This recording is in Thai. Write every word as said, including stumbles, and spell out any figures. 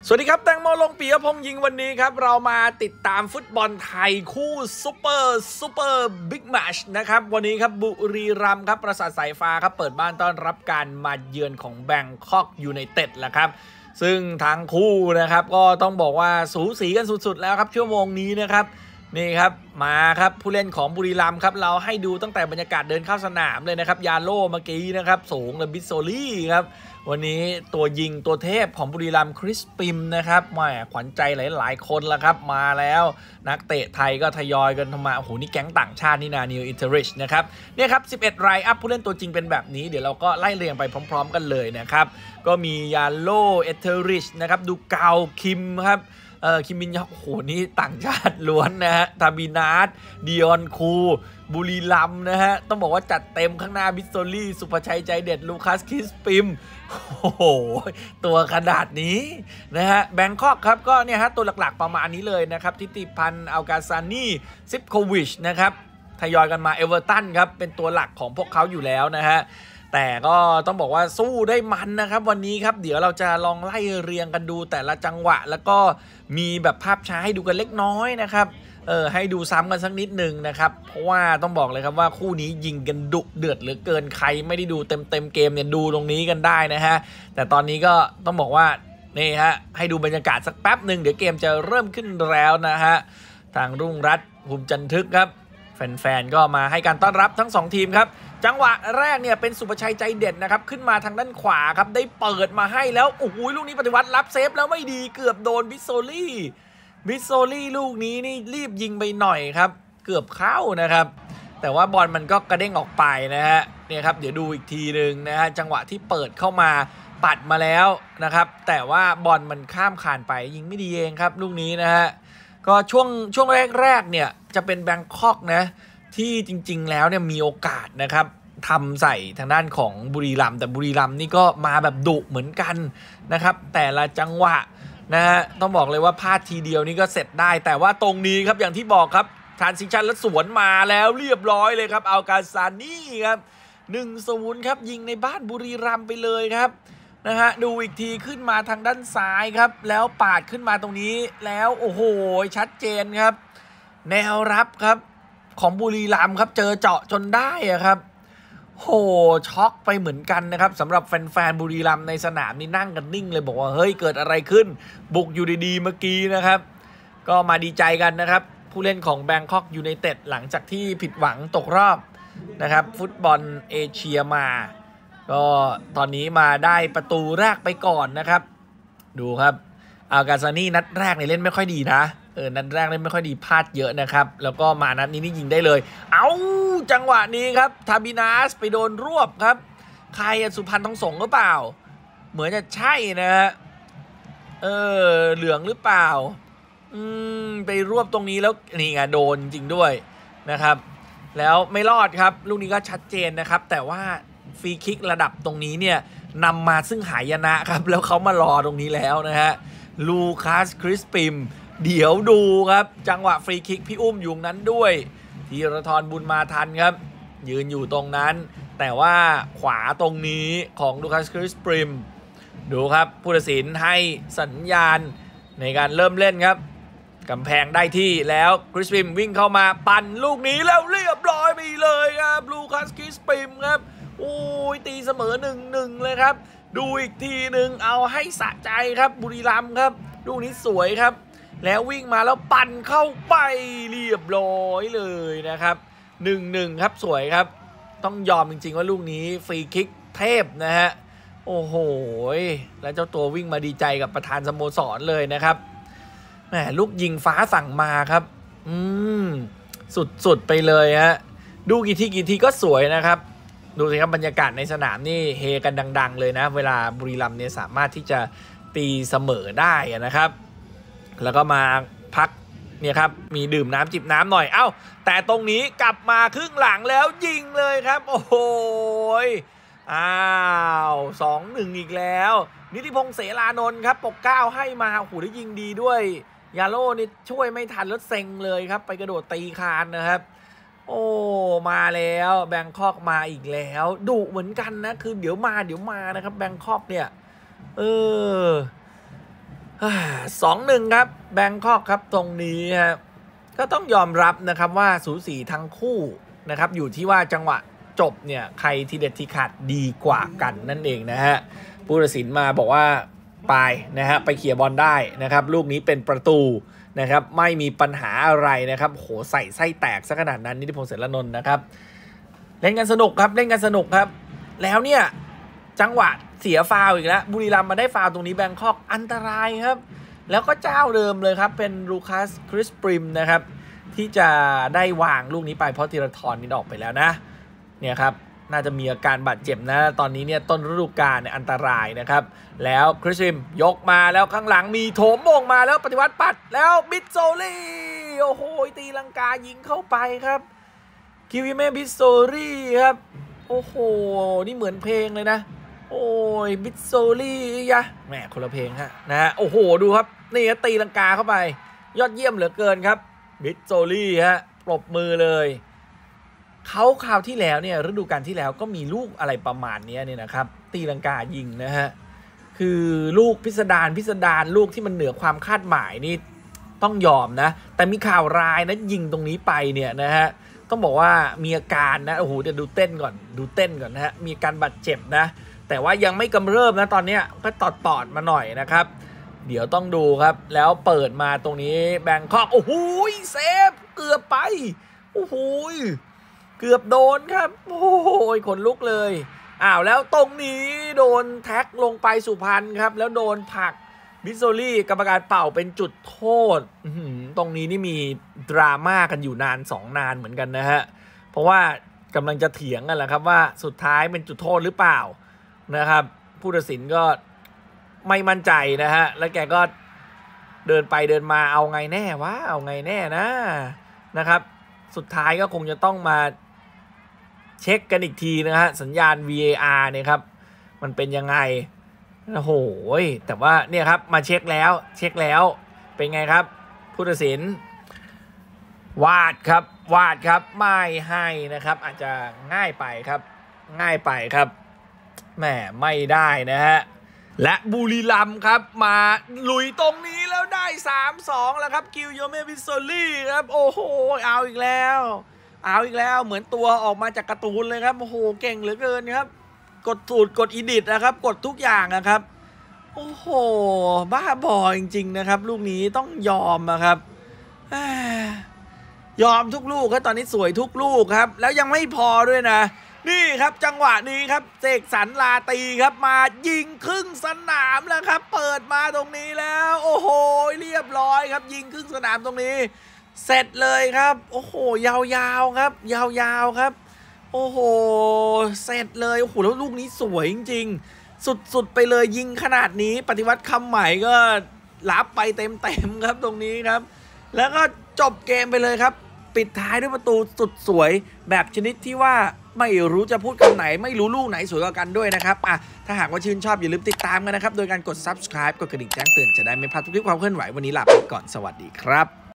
สวัสดีครับแตงโมลงปียพงษ์ยิงวันนี้ครับเรามาติดตามฟุตบอลไทยคู่ซุปเปอร์ซุปเปอร์บิ๊กแมตช์นะครับวันนี้ครับบุรีรัมย์ครับปราสาทสายฟ้าครับเปิดบ้านต้อนรับการมาเยือนของแบงคอกยูไนเต็ดแหละครับซึ่งทั้งคู่นะครับก็ต้องบอกว่าสูสีกันสุดๆแล้วครับชั่วโมงนี้นะครับนี่ครับมาครับผู้เล่นของบุรีรัมย์ครับเราให้ดูตั้งแต่บรรยากาศเดินเข้าสนามเลยนะครับยาโล่เมื่อกี้นะครับสูงและบิสโซลี่ครับวันนี้ตัวยิงตัวเทพของบุรีรัมย์คริสปิมนะครับแหมขวัญใจหลายๆคนแล้วครับมาแล้วนักเตะไทยก็ทยอยกันมาโอ้โหนี่แก๊งต่างชาตินี่นานิวอินเทอริชนะครับเนี่ยครับสิบเอ็ดไรอัพผู้เล่นตัวจริงเป็นแบบนี้เดี๋ยวเราก็ไล่เรียงไปพร้อมๆกันเลยนะครับก็มียาโล่เอเทอริชนะครับดูเกาคิมครับเออคิมมินยอกโอ้โหนี่ต่างชาติล้วนนะฮะทาบินาสดิออนคูบุรีรัมย์นะฮะต้องบอกว่าจัดเต็มข้างหน้าบิสโซลี่สุภชัยใจเด็ดลูคัสคิสปิมโอ้โหตัวขนาดนี้นะฮะแบงคอกครับก็เนี่ยฮะตัวหลักๆประมาณนี้เลยนะครับทิติพันธ์อัลกาซานีซิปโควิชนะครับทยอยกันมาเอเวอร์ตันครับเป็นตัวหลักของพวกเขาอยู่แล้วนะฮะแต่ก็ต้องบอกว่าสู้ได้มันนะครับวันนี้ครับเดี๋ยวเราจะลองไล่เรียงกันดูแต่ละจังหวะแล้วก็มีแบบภาพช้าให้ดูกันเล็กน้อยนะครับเออให้ดูซ้ำกันสักนิดหนึ่งนะครับเพราะว่าต้องบอกเลยครับว่าคู่นี้ยิงกันดุเดือดเหลือเกินใครไม่ได้ดูเต็มเต็มเกมเนี่ยดูตรงนี้กันได้นะฮะแต่ตอนนี้ก็ต้องบอกว่านี่ฮะให้ดูบรรยากาศสักแป๊บหนึ่งเดี๋ยวเกมจะเริ่มขึ้นแล้วนะฮะทางรุ่งรัตน์ภูมิจันทึกครับแฟนๆก็มาให้การต้อนรับทั้งสองทีมครับจังหวะแรกเนี่ยเป็นสุภชัยใจเด็ดนะครับขึ้นมาทางด้านขวาครับได้เปิดมาให้แล้วโอ้โหลูกนี้ปฏิวัติรับเซฟแล้วไม่ดีเกือบโดนบิสโซลี่บิสโซลี่ลูกนี้นี่รีบยิงไปหน่อยครับเกือบเข้านะครับแต่ว่าบอลมันก็กระเด้งออกไปนะฮะเนี่ยครับเดี๋ยวดูอีกทีหนึ่งนะฮะจังหวะที่เปิดเข้ามาปัดมาแล้วนะครับแต่ว่าบอลมันข้ามคานไปยิงไม่ดีเองครับลูกนี้นะฮะก็ช่วงช่วงแรกๆเนี่ยจะเป็นแบงคอกนะที่จริงๆแล้วเนี่ยมีโอกาสนะครับทำใส่ทางด้านของบุรีรัมย์แต่บุรีรัมย์นี่ก็มาแบบดุเหมือนกันนะครับแต่ละจังหวะนะฮะต้องบอกเลยว่าพลาดทีเดียวนี่ก็เสร็จได้แต่ว่าตรงนี้ครับอย่างที่บอกครับทรานซิชันแล้วสวนมาแล้วเรียบร้อยเลยครับอัลกาซานีครับ หนึ่งศูนย์ ครับยิงในบ้านบุรีรัมย์ไปเลยครับนะฮะดูอีกทีขึ้นมาทางด้านซ้ายครับแล้วปาดขึ้นมาตรงนี้แล้วโอ้โหชัดเจนครับแนวรับครับของบุรีรัมย์ครับเจอเจาะจนได้อะครับโหช็อกไปเหมือนกันนะครับสำหรับแฟนๆบุรีรัมย์ในสนามนี่นั่งกันนิ่งเลยบอกว่าเฮ้ยเกิดอะไรขึ้นบุกอยู่ดีๆเมื่อกี้นะครับก็มาดีใจกันนะครับผู้เล่นของแบงคอกยูไนเต็ดหลังจากที่ผิดหวังตกรอบนะครับฟุตบอลเอเชียมาก็ตอนนี้มาได้ประตูแรกไปก่อนนะครับดูครับอัลกาซานีนัดแรกเนี่ยเล่นไม่ค่อยดีนะเออนัดแรกเล่นไม่ค่อยดีพลาดเยอะนะครับแล้วก็มานัดนี้นี่ยิงได้เลยเอาจังหวะนี้ครับทาบินาสไปโดนรวบครับใครสุพรรณทองสงฆ์หรือเปล่าเหมือนจะใช่นะฮะเออเหลืองหรือเปล่าอืมไปรวบตรงนี้แล้วนี่ไงโดนจริงด้วยนะครับแล้วไม่รอดครับลูกนี้ก็ชัดเจนนะครับแต่ว่าฟรีคิกระดับตรงนี้เนี่ยนำมาซึ่งหายนะครับแล้วเขามารอตรงนี้แล้วนะฮะลูคัสคริสปิมเดี๋ยวดูครับจังหวะฟรีคิกพี่อุ้มอยู่นั้นด้วยธีรทรบุญมาทันครับยืนอยู่ตรงนั้นแต่ว่าขวาตรงนี้ของลูคัสคริสปิมดูครับผู้ตัดสินให้สัญญาณในการเริ่มเล่นครับกำแพงได้ที่แล้วคริสปิมวิ่งเข้ามาปั่นลูกนี้แล้วเรียบร้อยไปเลยครับลูคัสคริสปิมครับโอ้ยตีเสมอ หนึ่งหนึ่ง เลยครับดูอีกทีหนึ่งเอาให้สะใจครับบุรีรัมย์ครับลูกนี้สวยครับแล้ววิ่งมาแล้วปั่นเข้าไปเรียบร้อยเลยนะครับ หนึ่งหนึ่ง ครับสวยครับต้องยอมจริงๆว่าลูกนี้ฟรีคิกเทพนะฮะโอ้โหแล้วเจ้าตัววิ่งมาดีใจกับประธานสโมสรเลยนะครับแหมลูกยิงฟ้าสั่งมาครับอืมสุดๆไปเลยฮะดูกี่ทีกี่ทีก็สวยนะครับดูสิครับบรรยากาศในสนามนี่เฮกันดังๆเลยนะเวลาบุรีรัมย์เนี่ยสามารถที่จะตีเสมอได้นะครับแล้วก็มาพักเนี่ยครับมีดื่มน้ำจิบน้ำหน่อยเอ้าแต่ตรงนี้กลับมาครึ่งหลังแล้วยิงเลยครับโอ้โหอ้าวสองหนึ่งอีกแล้วนิติพงษ์เสรานนท์ครับปกเก้าให้มาโอ้โหได้ยิงดีด้วยยาโล่นี่ช่วยไม่ทันแล้วเซ็งเลยครับไปกระโดดตีคานนะครับโอ้มาแล้วแบงคอกมาอีกแล้วดุเหมือนกันนะคือเดี๋ยวมาเดี๋ยวมานะครับแบงคอกเนี่ยเออสองหนึ่งครับแบงคอกครับตรงนี้ฮะก็ต้องยอมรับนะครับว่าสูสีทั้งคู่นะครับอยู่ที่ว่าจังหวะจบเนี่ยใครทีเด็ดทีขาดดีกว่ากันนั่นเองนะฮะผู้ตัดสินมาบอกว่าไปนะฮะไปเขี่ยบอลได้นะครับลูกนี้เป็นประตูนะครับไม่มีปัญหาอะไรนะครับโหใส่ไส้แตกซะขนาดนั้นนิติพงษ์เสรนนท์นะครับเล่นกันสนุกครับเล่นกันสนุกครับแล้วเนี่ยจังหวะเสียฟาวล์อีกแล้วบุรีรัมย์มาได้ฟาวล์ตรงนี้แบงคอกอันตรายครับแล้วก็เจ้าเดิมเลยครับเป็นลูคัสคริสปริมนะครับที่จะได้วางลูกนี้ไปเพราะธีรทรนี่ออกไปแล้วนะเนี่ยครับน่าจะมีอาการบาดเจ็บนะตอนนี้เนี่ยต้นฤดูกาลเนี่ยอันตรายนะครับแล้วคริสปริมยกมาแล้วข้างหลังมีโถมมงมาแล้วปฏิวัติปัดแล้วบิดโซลี่โอ้โหตีลังกายิงเข้าไปครับคิวิเมบิดโซลี่ครับโอ้โหนี่เหมือนเพลงเลยนะโอ้ยบิดโซลี่ยะแหมคนละเพลงฮะนะฮะโอ้โหดูครับนี่ตีลังกาเข้าไปยอดเยี่ยมเหลือเกินครับบิดโซลี่ฮะปรบมือเลยเขาคราวที่แล้วเนี่ยฤดูกาลที่แล้วก็มีลูกอะไรประมาณนี้เนี่ยนะครับตีลังกายิงนะฮะคือลูกพิสดารพิสดารลูกที่มันเหนือความคาดหมายนี่ต้องยอมนะแต่มีข่าวร้ายนะยิงตรงนี้ไปเนี่ยนะฮะต้องบอกว่ามีอาการนะโอ้โหเดี๋ยวดูเต้นก่อนดูเต้นก่อนนะฮะมีอาการบาดเจ็บนะแต่ว่ายังไม่กำเริบนะตอนนี้ก็ตอดปอดมาหน่อยนะครับเดี๋ยวต้องดูครับแล้วเปิดมาตรงนี้แบงคอกโอ้โหเซฟเกือบไปโอ้โหเกือบโดนครับโอ้โหขนลุกเลยอ้าวแล้วตรงนี้โดนแท็กลงไปสุพรรณครับแล้วโดนผลักบิสโซลี่กรรมการเป่าเป็นจุดโทษตรงนี้นี่มีดราม่ากันอยู่นานสองนานเหมือนกันนะฮะเพราะว่ากำลังจะเถียงกันแหละครับว่าสุดท้ายเป็นจุดโทษหรือเปล่านะครับผู้ตัดสินก็ไม่มั่นใจนะฮะแล้วแกก็เดินไปเดินมาเอาไงแน่วะเอาไงแน่นะนะครับสุดท้ายก็คงจะต้องมาเช็คกันอีกทีนะฮะสัญญาณ วี เอ อาร์ เนี่ยครับมันเป็นยังไงโอ้โหแต่ว่าเนี่ยครับมาเช็คแล้วเช็คแล้วเป็นไงครับผู้ตัดสินวาดครับวาดครับไม่ให้นะครับอาจจะง่ายไปครับง่ายไปครับแหมไม่ได้นะฮะและบุรีรัมย์ครับมาลุยตรงนี้แล้วได้ สามสอง แล้วครับกิลโยเมบิสโซลี่ครับโอ้โหเอาอีกแล้วเอาอีกแล้วเหมือนตัวออกมาจากการ์ตูนเลยครับโอ้โหเก่งเหลือเกินครับกดสูตรกดอีดิทนะครับกดทุกอย่างนะครับโอ้โหบ้าบอจริงๆนะครับลูกนี้ต้องยอมนะครับยอมทุกลูกครับตอนนี้สวยทุกลูกครับแล้วยังไม่พอด้วยนะนี่ครับจังหวะนี้ครับเสกสรรลาตีครับมายิงครึ่งสนามแล้วครับเปิดมาตรงนี้แล้วโอ้โหเรียบร้อยครับยิงครึ่งสนามตรงนี้เสร็จเลยครับโอ้โหยาวๆครับยาวๆครับโอ้โหเสร็จเลยโอ้โหแล้วลูกนี้สวยจริงๆสุดๆไปเลยยิงขนาดนี้ปฏิวัติคำใหม่ก็รับไปเต็มๆครับตรงนี้ครับแล้วก็จบเกมไปเลยครับปิดท้ายด้วยประตูสุดสวยแบบชนิดที่ว่าไม่รู้จะพูดคำไหนไม่รู้ลูกไหนสวยกว่ากันด้วยนะครับอ่ะถ้าหากว่าชื่นชอบอย่าลืมติดตามกันนะครับโดยการกด ซับสไครบ์ กดกระดิ่งแจ้งเตือนจะได้ไม่พลาดทุกคลิปความเคลื่อนไหววันนี้ลาไปก่อนสวัสดีครับ